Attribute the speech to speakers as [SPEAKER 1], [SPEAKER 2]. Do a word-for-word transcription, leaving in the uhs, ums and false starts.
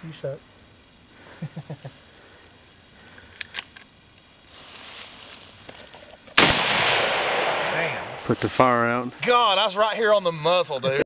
[SPEAKER 1] You suck.
[SPEAKER 2] Put the fire out.
[SPEAKER 3] God, I was right here on the muzzle, dude.